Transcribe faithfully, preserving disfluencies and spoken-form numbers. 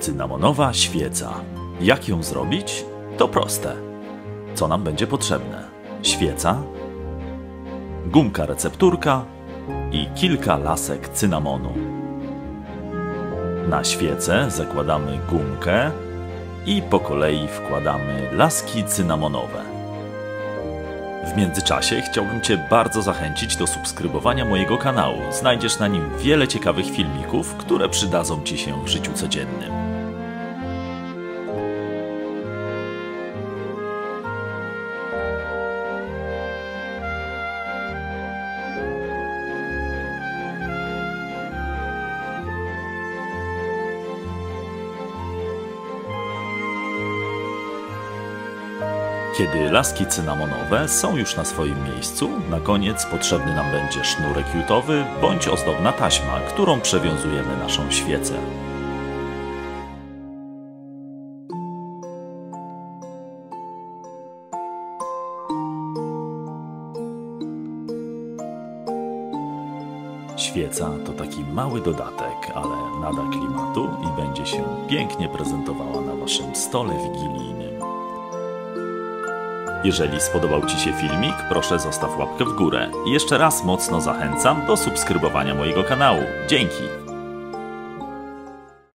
Cynamonowa świeca. Jak ją zrobić? To proste. Co nam będzie potrzebne? Świeca, gumka recepturka i kilka lasek cynamonu. Na świecę zakładamy gumkę i po kolei wkładamy laski cynamonowe. W międzyczasie chciałbym Cię bardzo zachęcić do subskrybowania mojego kanału. Znajdziesz na nim wiele ciekawych filmików, które przydadzą Ci się w życiu codziennym. Kiedy laski cynamonowe są już na swoim miejscu, na koniec potrzebny nam będzie sznurek jutowy bądź ozdobna taśma, którą przewiązujemy naszą świecę. Świeca to taki mały dodatek, ale nada klimatu i będzie się pięknie prezentowała na Waszym stole wigilijnym. Jeżeli spodobał Ci się filmik, proszę zostaw łapkę w górę. I jeszcze raz mocno zachęcam do subskrybowania mojego kanału. Dzięki!